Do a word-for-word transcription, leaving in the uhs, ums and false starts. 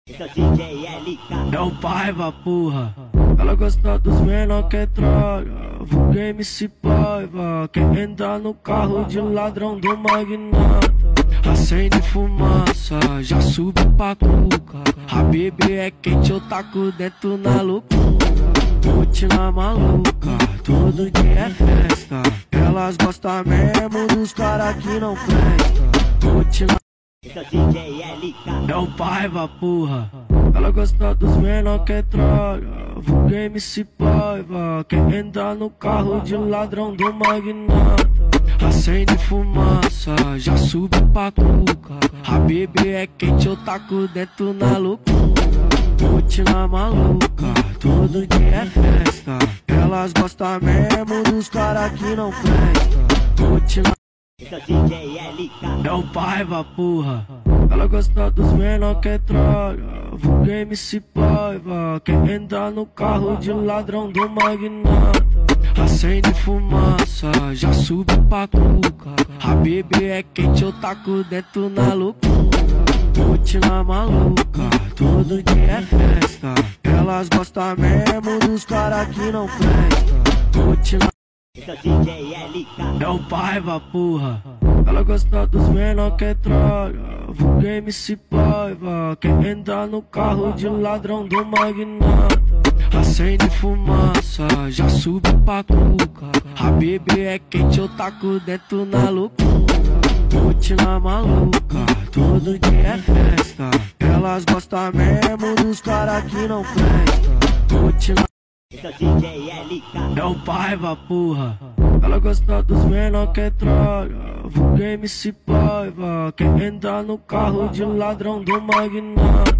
É o Paiva, porra. Ela gosta dos menor que trolha. Vulga M C Paiva. Quem entra no carro de ladrão do magnata. Acende fumaça, já sube pra cuca. A bebê é quente, eu taco dentro na loucura. Rotina maluca, todo dia é festa. Elas gostam mesmo dos cara que não presta. Rotina é o Paiva, porra. Ela gosta dos menor que trolha. Vulga M C Paiva. Quem entra no carro de ladrão do magnata. Acende fumaça, já sube pra cuca. A bebê é quente, eu taco dentro na loucura. Rotina maluca, todo dia é festa. Elas gostam mesmo dos cara que não presta. Rotina é o Paiva, porra. Ela gosta dos menor que trolha. Vulga M C Paiva. Quem entra no carro de ladrão do magnata. Acende fumaça, já sube pra cuca. A bebê é quente, eu taco dentro na loucura. Rotina maluca, todo dia é festa. Elas gostam mesmo dos cara que não presta. Rotina é o Paiva, porra. Ela gosta dos menor que trolha. Vulga M C Paiva. Quem entra no carro de ladrão do magnata. Acende fumaça, já sube pra cuca. A bebê é quente, eu taco dentro na loucura. Rotina maluca, todo dia é festa. Elas gostam mesmo dos cara que não presta. Rotina é o Paiva, porra. Ela gosta dos menor que trolha. Vulga M C Paiva. Quem entra no carro de ladrão do magnata.